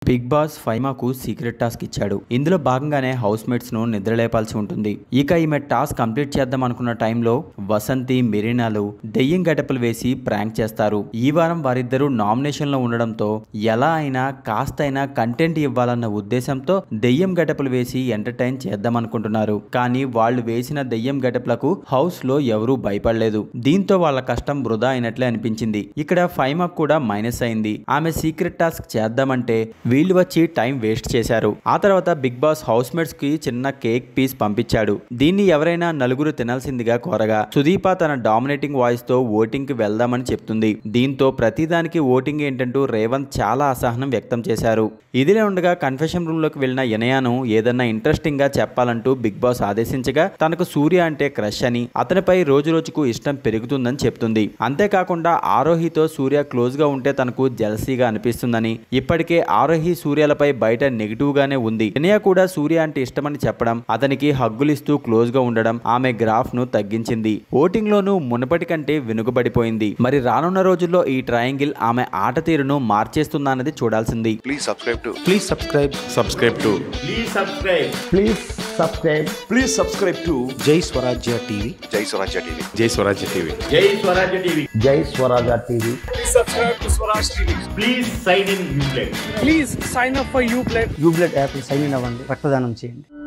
Big Boss ఫైమాకు secret task ఇచ్చాడు. ఇందులో భాగంగానే హౌస్ మేట్స్ ను నిద్రలేపాల్సి ఉంటుంది. ఇక ఈమె టాస్క్ కంప్లీట్ చేద్దాం అనుకున్న టైంలో వసంతి, మెరీనాలు దెయ్యం గెటపులు వేసి ప్రాంక్ చేస్తారు. ఈ వారం వారిద్దరూ నామినేషన్ లో ఉండడంతో ఎలా అయినా కాస్తైనా కంటెంట్ ఇవ్వాలన్న ఉద్దేశంతో దెయ్యం గెటపులు వేసి ఎంటర్టైన్ చేద్దాం అనుకుంటున్నారు. కానీ వాళ్ళు వేసిన దెయ్యం గెటపులకు హౌస్ లో ఎవరూ భయపడలేదు. దీంతో వాళ్ళ కష్టం వృధా అయినట్లే అనిపించింది. ఇక్కడ ఫైమాకు కూడా మైనస్ అయింది. ఆమె సీక్రెట్ టాస్క్ చేద్దామంటే వీళ్ళు వచ్చి టైం వేస్ట్ చేశారు. ఆ తర్వాత బిగ్ బాస్ హౌస్ మేట్స్ కి చిన్న కేక్ పీస్ పంపించాడు. దీన్ని ఎవరైనా నలుగురు తినాల్సిందిగా కోరగా సుదీప తన డామినేటింగ్ వాయిస్ తో ఓటింగ్ కి వెళ్దామని చెప్తుంది. దీంతో ప్రతిదానికి ఓటింగ్ ఏంటంటూ రేవంత్ చాలా అసహనం వ్యక్తం చేశారు. ఇదిలే ఉండగా కన్ఫెషన్ రూమ్ లోకి వెళ్లిన ఇనయాను ఏదన్నా ఇంట్రెస్టింగ్ గా చెప్పాలంటూ బిగ్ బాస్ ఆదేశించగా తనకు సూర్య అంటే క్రష్ అని, అతనిపై రోజు రోజుకు ఇష్టం పెరుగుతుందని చెప్తుంది. అంతేకాకుండా ఆరోహితో సూర్య క్లోజ్ గా ఉంటే తనకు జెలసీగా అనిపిస్తుందని, ఇప్పటికే ఆరోహి సూర్యలపై బయట నెగిటివ్ గానే ఉంది. ఇనయ కూడా సూర్య అంటే ఇష్టమని చెప్పడం, అతనికి హగ్గులిస్తూ క్లోజ్ గా ఉండడం ఆమె గ్రాఫ్ ను తగ్గించింది. ఓటింగ్ లోనూ మునుపటి కంటే వెనుకబడిపోయింది. మరి రానున్న రోజుల్లో ఈ ట్రయాంగిల్ ఆమె ఆట తీరును మార్చేస్తుందన్నది చూడాల్సింది. Please subscribe to Jai Swarajya TV. Jai Swarajya TV. Jai Swarajya TV. Jai Swarajya TV. Jai Swarajya TV. Please subscribe to Swaraj TV. Please sign in Uplay. Please sign up for Uplay. Ubled app sign in అవ్వండి, రక్తదానం చేయండి.